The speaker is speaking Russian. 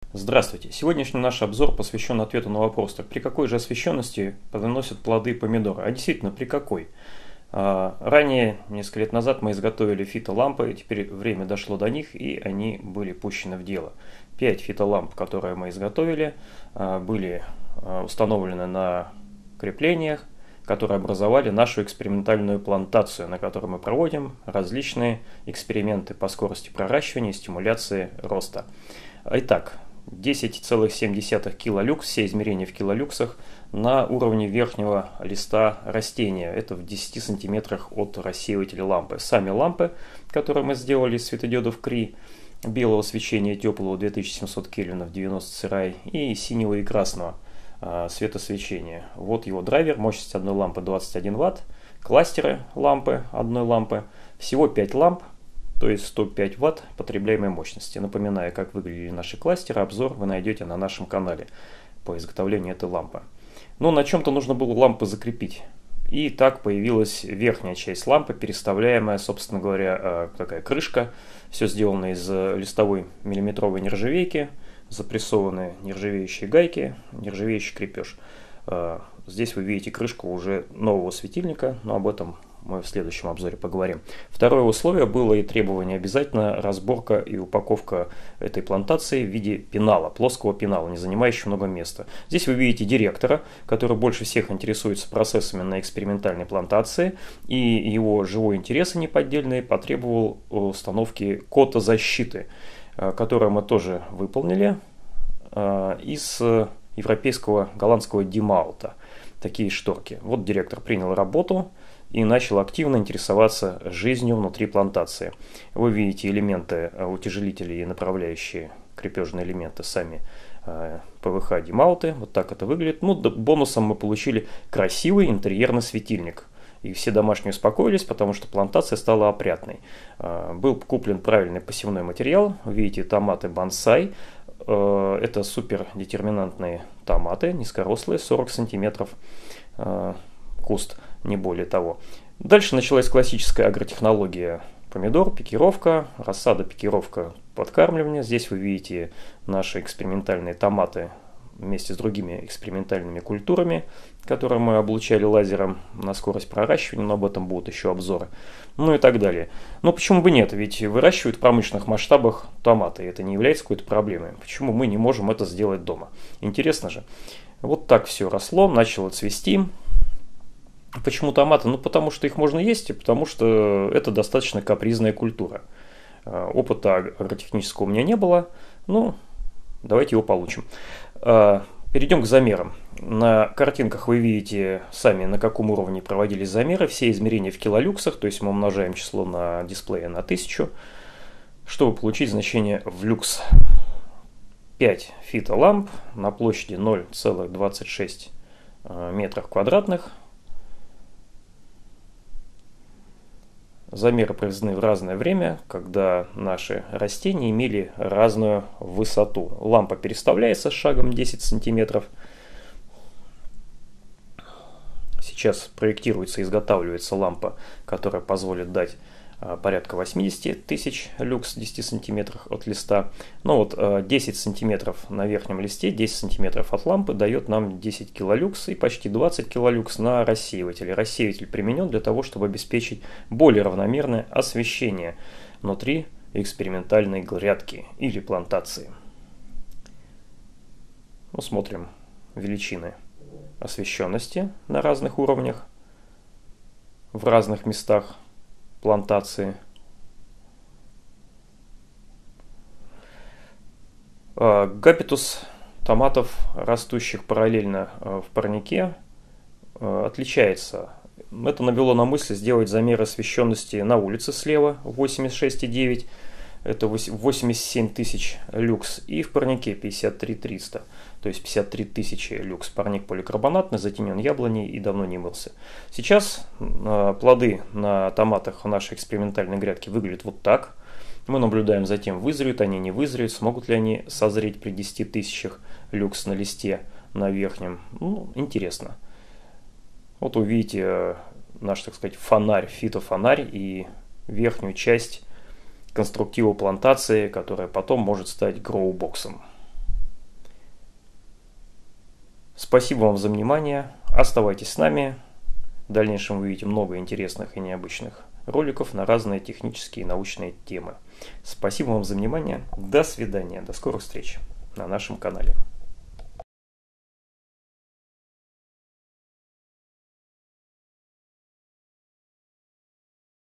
Здравствуйте! Сегодняшний наш обзор посвящен ответу на вопрос, так при какой же освещенности плодоносят плоды помидора? А действительно, при какой? Ранее, несколько лет назад, мы изготовили фитолампы, теперь время дошло до них, и они были пущены в дело. 5 фитоламп, которые мы изготовили, были установлены на креплениях, которые образовали нашу экспериментальную плантацию, на которой мы проводим различные эксперименты по скорости проращивания и стимуляции роста. Итак, 10,7 килолюкс, все измерения в килолюксах, на уровне верхнего листа растения. Это в 10 сантиметрах от рассеивателя лампы. Сами лампы, которые мы сделали из светодиодов Кри, белого свечения теплого 2700 кельвинов 90 Ci и синего и красного светосвечения. Вот его драйвер, мощность одной лампы 21 Вт, кластеры лампы, одной лампы, всего 5 ламп, то есть 105 Вт потребляемой мощности. Напоминаю, как выглядели наши кластеры, обзор вы найдете на нашем канале по изготовлению этой лампы. Но на чем-то нужно было лампы закрепить. И так появилась верхняя часть лампы, переставляемая, собственно говоря, такая крышка. Все сделано из листовой миллиметровой нержавейки, запрессованные нержавеющие гайки, нержавеющий крепеж. Здесь вы видите крышку уже нового светильника, но об этом мы в следующем обзоре поговорим. Второе условие было и требование обязательно разборка и упаковка этой плантации в виде пенала, плоского пенала, не занимающего много места. Здесь вы видите директора, который больше всех интересуется процессами на экспериментальной плантации, и его живой интерес и неподдельный потребовал установки кота защиты, которую мы тоже выполнили из европейского голландского Димаута. Такие шторки. Вот директор принял работу и начал активно интересоваться жизнью внутри плантации. Вы видите элементы утяжелители и направляющие крепежные элементы сами ПВХ Димауты. Вот так это выглядит. Ну, бонусом мы получили красивый интерьерный светильник. И все домашние успокоились, потому что плантация стала опрятной. Был куплен правильный посевной материал. Видите, томаты бонсай. Это супер детерминантные томаты, низкорослые, 40 сантиметров куст, не более того. Дальше началась классическая агротехнология помидор, пикировка, рассада, пикировка, подкармливание. Здесь вы видите наши экспериментальные томаты вместе с другими экспериментальными культурами, которые мы облучали лазером на скорость проращивания, но об этом будут еще обзоры, ну и так далее. Но почему бы нет, ведь выращивают в промышленных масштабах томаты, и это не является какой-то проблемой. Почему мы не можем это сделать дома? Интересно же. Вот так все росло, начало цвести. Почему томаты? Ну, потому что их можно есть, и потому что это достаточно капризная культура. Опыта агротехнического у меня не было, ну, давайте его получим. Перейдем к замерам. На картинках вы видите сами, на каком уровне проводились замеры. Все измерения в килолюксах, то есть мы умножаем число на дисплее на 1000, чтобы получить значение в люкс. 5 фитоламп на площади 0,26 метров квадратных. Замеры проведены в разное время, когда наши растения имели разную высоту. Лампа переставляется с шагом 10 сантиметров. Сейчас проектируется и изготавливается лампа, которая позволит дать порядка 80 тысяч люкс в 10 сантиметрах от листа. Но вот 10 сантиметров на верхнем листе, 10 сантиметров от лампы дает нам 10 килолюкс и почти 20 килолюкс на рассеивателе. Рассеиватель применен для того, чтобы обеспечить более равномерное освещение внутри экспериментальной грядки или плантации. Ну, смотрим величины освещенности на разных уровнях, в разных местах плантации. Габитус томатов, растущих параллельно в парнике, отличается. Это навело на мысль сделать замер освещенности на улице слева 86,9, это 87 тысяч люкс, и в парнике 53 300, то есть 53 тысячи люкс. Парник поликарбонатный, затенен яблоней и давно не мылся. Сейчас плоды на томатах в нашей экспериментальной грядке выглядят вот так. Мы наблюдаем за тем, вызреют они, не вызреют, смогут ли они созреть при 10 тысячах люкс на листе на верхнем. Ну, интересно. Вот увидите наш, так сказать, фонарь, фитофонарь и верхнюю часть конструктива плантации, которая потом может стать гроубоксом. Спасибо вам за внимание. Оставайтесь с нами. В дальнейшем вы увидите много интересных и необычных роликов на разные технические и научные темы. Спасибо вам за внимание. До свидания. До скорых встреч на нашем канале.